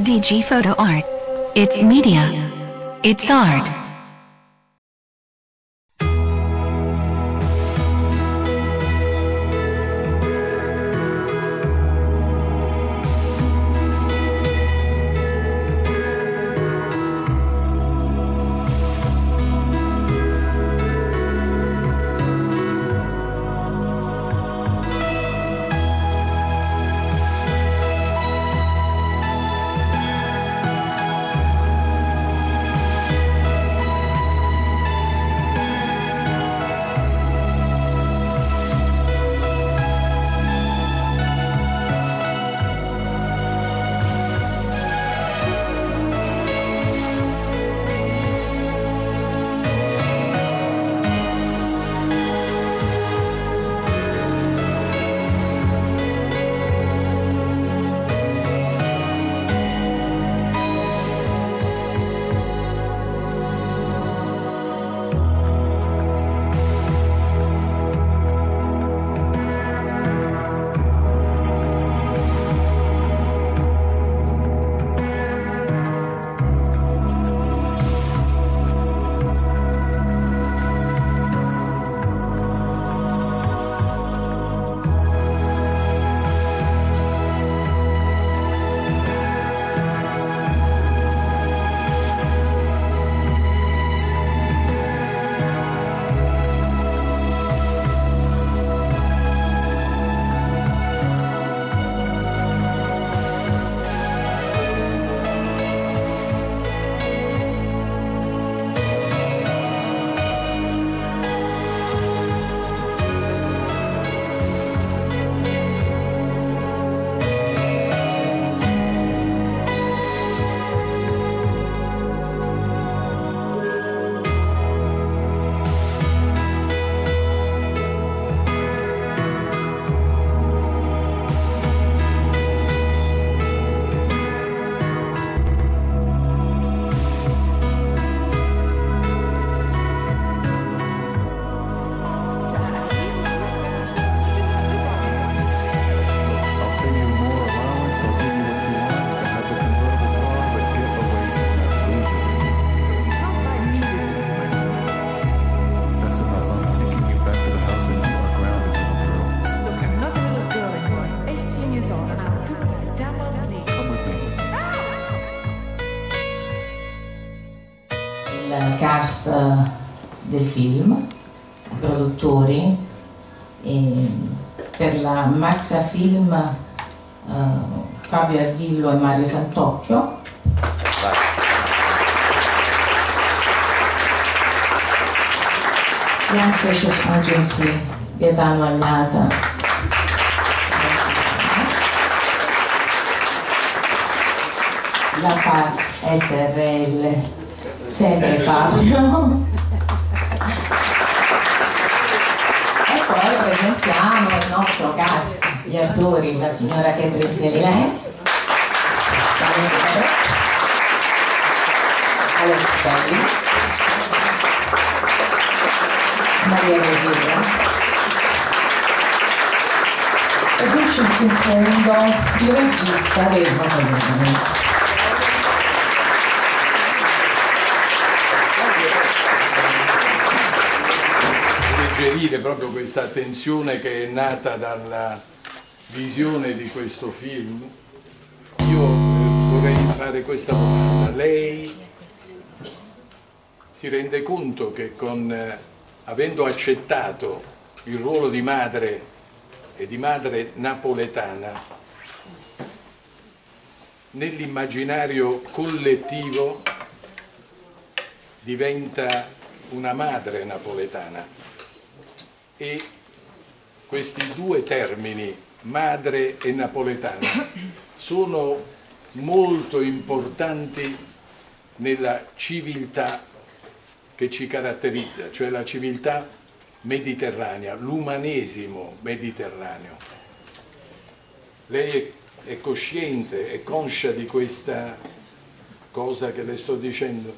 SDG Photo Art. It's media. It's art. Il cast del film, i produttori, per la Maxa Film Fabio Arzillo e Mario Santocchio. Young Precious Agency, Gaetano Agnata. La FAR SRL, sempre Fabio. E poi presentiamo il nostro cast, gli attori, la signora Catherine Fellini, Alex Belli, Maria Regina e Dulcis in fondo il regista Remo Molini. Suggerire proprio questa attenzione che è nata dalla visione di questo film. Io vorrei fare questa domanda: lei si rende conto che avendo accettato il ruolo di madre e di madre napoletana, nell'immaginario collettivo diventa una madre napoletana? E questi due termini, madre e napoletana, sono molto importanti nella civiltà che ci caratterizza, cioè la civiltà mediterranea, l'umanesimo mediterraneo. Lei è cosciente, è conscia di questa cosa che le sto dicendo?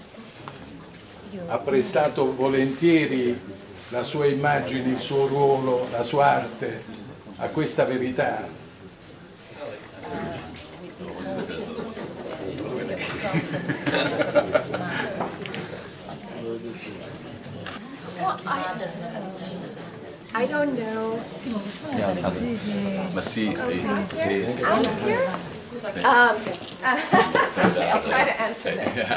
Ha prestato volentieri la sua immagine, il suo ruolo, la sua arte a questa verità? Well, I don't know. Ma sì, sì. Out here? I'll try to answer this.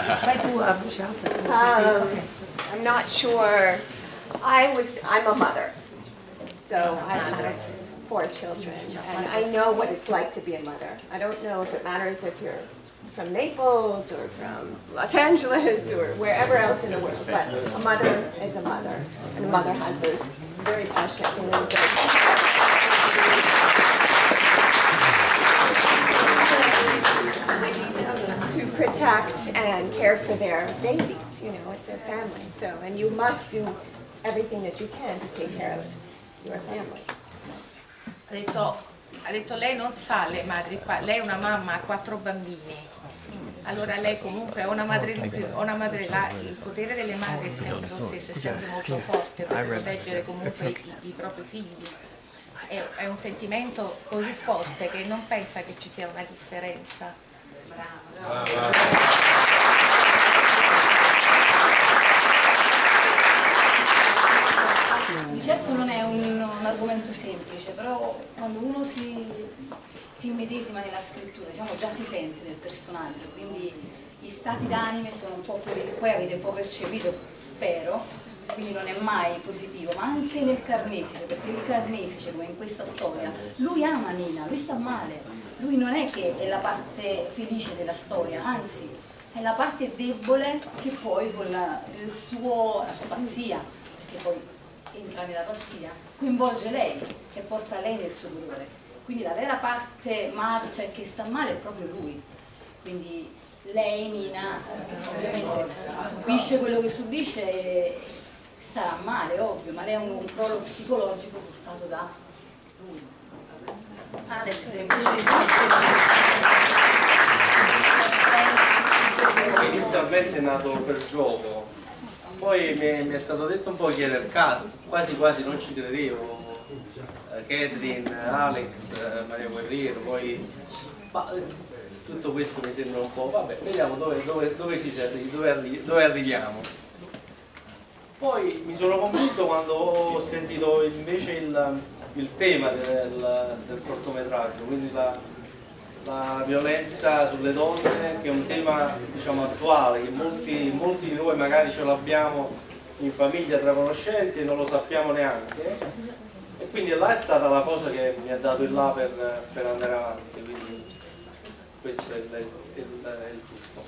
I'm not sure. I'm a mother, so I have 4 children, and I know what it's like to be a mother. I don't know if it matters if you're from Naples or from Los Angeles or wherever else in the world, but a mother is a mother, and a mother has those very passionate feelings to protect and care for their babies, you know, it's their family. So, and you must do everything that you can to take care of your family. Ha detto lei non sa le madri qua, lei è una mamma, ha 4 bambini. Allora lei comunque è una madre, il potere delle madri è sempre lo stesso, è sempre molto forte per proteggere comunque i propri figli. È un sentimento così forte che non pensa che ci sia una differenza. Di certo non è un argomento semplice, però quando uno si immedesima nella scrittura, diciamo, già si sente nel personaggio, quindi gli stati d'anime sono un po' quelli che poi avete un po' percepito, spero, quindi non è mai positivo, ma anche nel carnefice, perché il carnefice, come in questa storia, lui ama Nina, lui sta male, lui non è che è la parte felice della storia, anzi è la parte debole che poi con la sua pazzia, perché poi entra nella pazzia, coinvolge lei e porta lei nel suo dolore. Quindi la vera parte marcia e che sta male è proprio lui. Quindi lei, Nina, ovviamente subisce quello che subisce e starà male, ovvio, ma lei è un crollo psicologico portato da lui. Alex, inizialmente è nato per gioco, poi mi è stato detto un po' chi era il cast, quasi quasi non ci credevo. Catherine, Alex, Maria Guerriero, poi tutto questo mi sembra un po', vabbè, vediamo dove arriviamo. Poi mi sono convinto quando ho sentito invece il tema del cortometraggio, quindi la violenza sulle donne, che è un tema, diciamo, attuale, che molti di noi magari ce l'abbiamo in famiglia tra conoscenti e non lo sappiamo neanche. E quindi là è stata la cosa che mi ha dato il là per andare avanti, quindi questo è il tutto.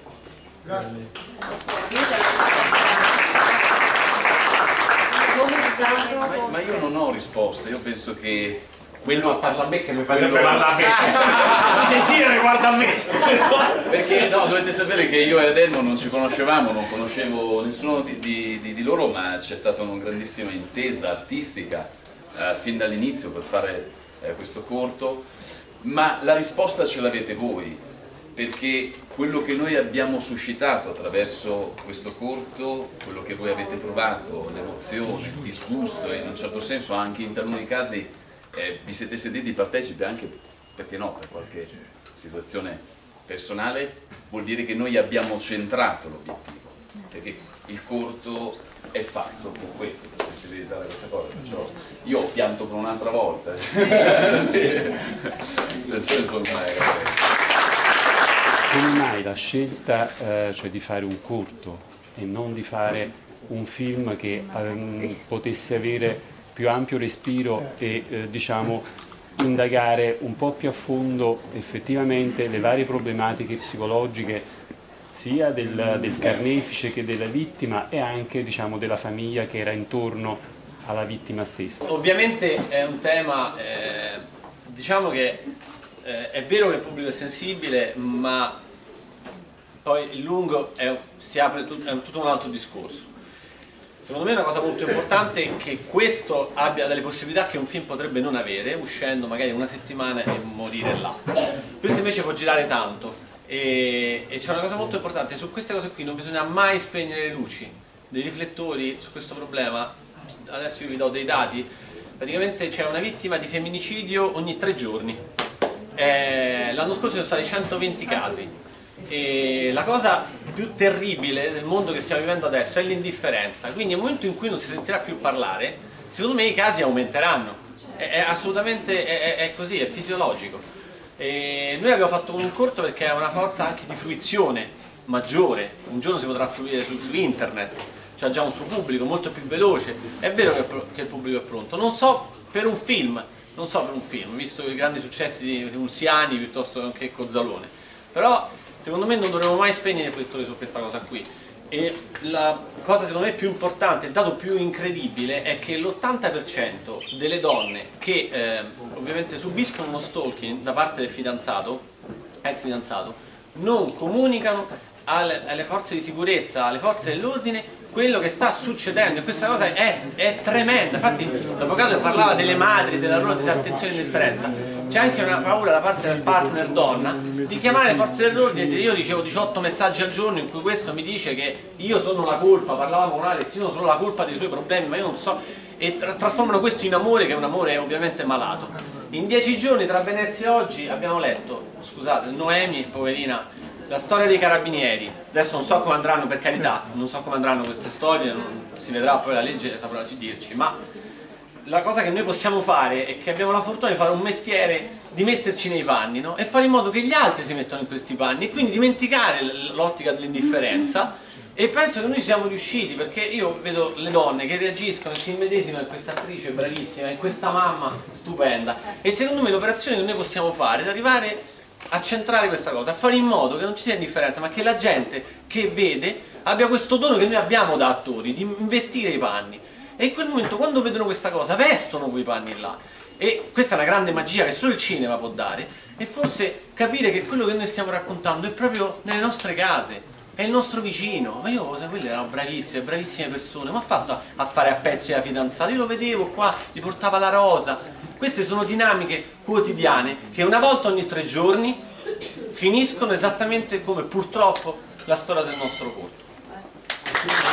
Ma io non ho risposte, io penso che quello parla a me che mi fa sempre parlare a me. Si gira e guarda a me. Perché no, dovete sapere che io e Adelmo non ci conoscevamo, non conoscevo nessuno di loro, ma c'è stata una grandissima intesa artistica fin dall'inizio per fare questo corto, ma la risposta ce l'avete voi, perché quello che noi abbiamo suscitato attraverso questo corto, quello che voi avete provato, l'emozione, il disgusto e in un certo senso anche in taluni casi vi siete sentiti partecipi anche, perché no, per qualche situazione personale, vuol dire che noi abbiamo centrato l'obiettivo, perché il corto è fatto con questo, per sensibilizzare queste cose, perciò io ho pianto per un'altra volta. Come mai la scelta cioè di fare un corto e non di fare un film che potesse avere più ampio respiro e diciamo indagare un po' più a fondo effettivamente le varie problematiche psicologiche sia del carnefice che della vittima e anche, diciamo, della famiglia che era intorno alla vittima stessa? Ovviamente è un tema, diciamo che è vero che il pubblico è sensibile, ma poi il lungo si apre tutto un altro discorso. Secondo me una cosa molto importante è che questo abbia delle possibilità che un film potrebbe non avere, uscendo magari una settimana e morire là. Questo invece può girare tanto. E c'è una cosa molto importante, su queste cose qui non bisogna mai spegnere le luci, dei riflettori su questo problema. Adesso io vi do dei dati, praticamente c'è una vittima di femminicidio ogni 3 giorni, l'anno scorso sono stati 120 casi, E la cosa più terribile del mondo che stiamo vivendo adesso è l'indifferenza, quindi nel momento in cui non si sentirà più parlare, secondo me i casi aumenteranno, è assolutamente è così, è fisiologico. E noi abbiamo fatto un corto perché è una forza anche di fruizione maggiore, un giorno si potrà fruire su internet, c'ha già un suo pubblico molto più veloce, è vero che il pubblico è pronto, non so per un film, visto i grandi successi di Ulsiani piuttosto che Cozzalone, però secondo me non dovremmo mai spegnere i riflettori su questa cosa qui. E la cosa secondo me più importante, il dato più incredibile è che l'80% delle donne che ovviamente subiscono uno stalking da parte del fidanzato, ex fidanzato, non comunicano alle forze di sicurezza, alle forze dell'ordine quello che sta succedendo, e questa cosa è tremenda. Infatti l'avvocato parlava delle madri, della loro disattenzione e indifferenza. C'è anche una paura da parte del partner donna di chiamare le forze dell'ordine e dire: io ricevo 18 messaggi al giorno in cui questo mi dice che io sono la colpa, parlavamo con Alex, io sono la colpa dei suoi problemi, ma io non so, e trasformano questo in amore, che è un amore ovviamente malato. In 10 giorni tra Venezia e oggi abbiamo letto, scusate, Noemi, poverina, la storia dei carabinieri. Adesso non so come andranno, per carità, non so come andranno queste storie, si vedrà, poi la legge saprà dirci, ma la cosa che noi possiamo fare è che abbiamo la fortuna di fare un mestiere, di metterci nei panni, no? E fare in modo che gli altri si mettano in questi panni, e quindi dimenticare l'ottica dell'indifferenza. E penso che noi siamo riusciti, perché io vedo le donne che reagiscono e si immedesimano in questa attrice bravissima, in questa mamma stupenda, e secondo me l'operazione che noi possiamo fare è arrivare a centrare questa cosa, a fare in modo che non ci sia indifferenza, ma che la gente che vede abbia questo dono che noi abbiamo da attori, di investire i panni. E in quel momento, quando vedono questa cosa, vestono quei panni là. E questa è una grande magia che solo il cinema può dare, e forse capire che quello che noi stiamo raccontando è proprio nelle nostre case, è il nostro vicino. Ma io, quelle erano bravissime persone, ma ha fatto a fare a pezzi la fidanzata? Io lo vedevo qua, gli portava la rosa. Queste sono dinamiche quotidiane che una volta ogni 3 giorni finiscono esattamente come purtroppo la storia del nostro corto.